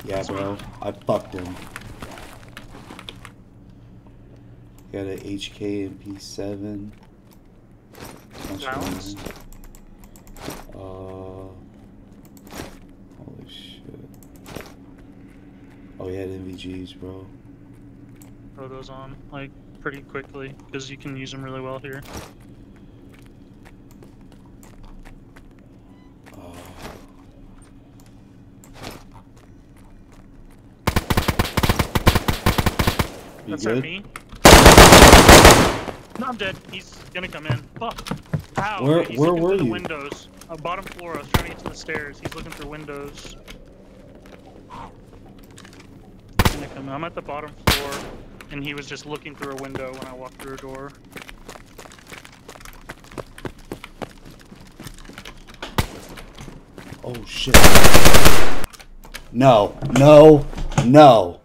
Yeah, bro. I fucked him. Got an HK MP7. Rounds? Holy shit. Oh, he had NVGs, bro. Throw those on, like, pretty quickly, because you can use them really well here. You That's good? at me. No, I'm dead. He's gonna come in. Fuck. How? Where He's were looking through the you? windows. Bottom floor. I was trying to get to the stairs. He's looking through windows. He's gonna come in. I'm at the bottom floor, and he was just looking through a window when I walked through a door. Oh shit. No, no, no.